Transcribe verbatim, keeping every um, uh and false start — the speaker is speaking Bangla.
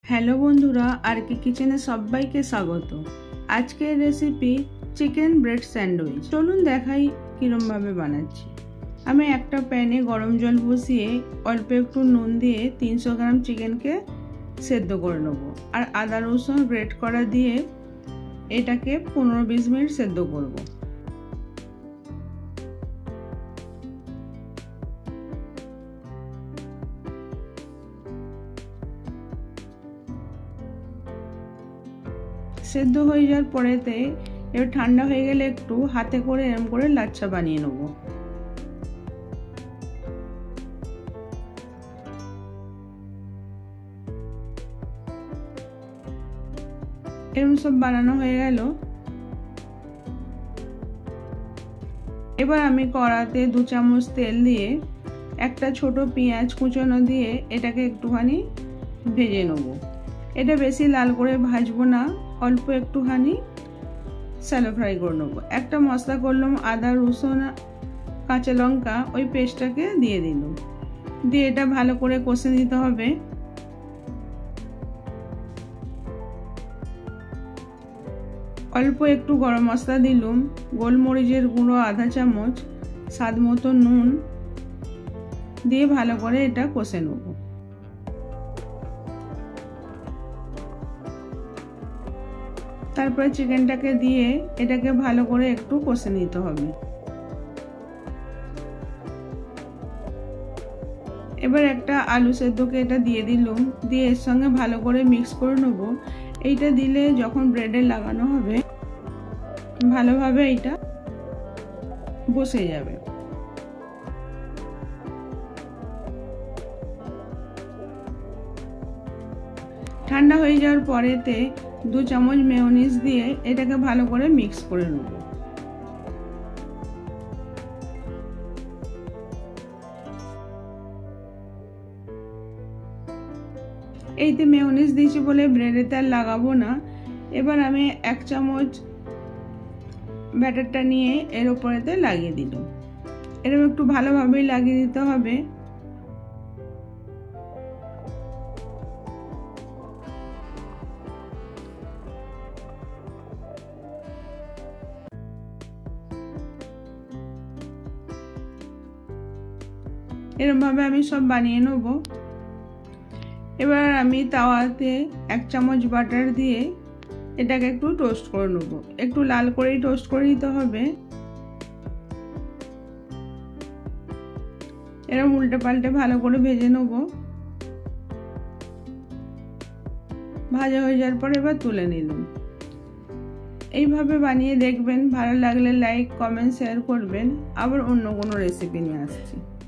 হ্যালো বন্ধুরা, আর কি কিচেনে সবাইকে স্বাগত। আজকের রেসিপি চিকেন ব্রেড স্যান্ডউইচ। চলুন দেখাই কিরম ভাবে বানাচ্ছি। আমি একটা প্যানে গরম জল বসিয়ে অল্প একটু নুন দিয়ে তিনশো গ্রাম চিকেনকে সেদ্ধ করে নেবো, আর আদা রসুন গ্রেট করা দিয়ে এটাকে পনেরো বিশ মিনিট সেদ্ধ করব। সেদ্ধ হয়ে যাওয়ার পরেতে এবার ঠান্ডা হয়ে গেলে একটু হাতে করে এরম করে লাচ্ছা বানিয়ে নেব। এরম সব বানানো হয়ে গেল। এবার আমি কড়াতে দু চামচ তেল দিয়ে একটা ছোট পেঁয়াজ কুচনো দিয়ে এটাকে একটুখানি ভেজে নেব। এটা বেশি লাল করে ভাজবো না, অল্প একটুখানি শ্যালো ফ্রাই করে নেবো। একটা মশলা করলাম, আদা রসুন কাঁচা লঙ্কা, ওই পেস্টটাকে দিয়ে দিলাম, দিয়ে এটা ভালো করে কষে নিতে হবে। অল্প একটু গরম মশলা দিলাম, গোলমরিচের গুঁড়ো আধা চামচ, স্বাদ মতো নুন দিয়ে ভালো করে এটা কষে নেব। তারপরে চিকেনটাকে দিয়ে এটাকে ভালো করে একটু কষে নিতে হবে। এবার একটা আলু সেদ্ধকে এটা দিয়ে দিলাম, দিয়ে এর সঙ্গে ভালো করে মিক্স করে নেব। এইটা দিলে যখন ব্রেডে লাগানো হবে ভালোভাবে এটা বসে যাবে। ঠান্ডা হয়ে যাওয়ার পরেতে দু চামচ মেয়োনিজ দিয়ে এটাকে ভালো করে মিক্স করে নেব। এইতে মেয়োনিজ দিয়েছি বলে ব্রেডেতে আর লাগাবো না। এবার আমি এক চামচ ব্যাটারটা নিয়ে এর উপরেতে লাগিয়ে দিলাম। এরকম একটু ভালোভাবেই লাগিয়ে দিতে হবে। এরকম ভাবে আমি সব বানিয়ে নেব। এবার আমি তাওয়াতে এক চামচ বাটার দিয়ে এটাকে একটু টোস্ট করে নেব। একটু লাল করেই টোস্ট করে নিতে হবে। এরকম উল্টে পাল্টে ভালো করে ভেজে নেব। ভাজা হয়ে যাওয়ার পর এবার তুলে নিলাম। এইভাবে বানিয়ে দেখবেন, ভালো লাগলে লাইক কমেন্ট শেয়ার করবেন। আবার অন্য কোনো রেসিপি নিয়ে আসছি।